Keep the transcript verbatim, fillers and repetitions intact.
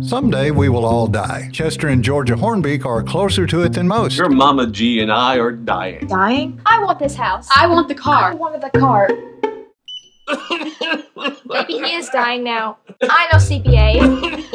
Someday we will all die. Chester and Georgia Hornbeak are closer to it than most. Your Mama G and I are dying. Dying? I want this house. I want the car. I wanted the car. Maybe he is dying now. I know C P A.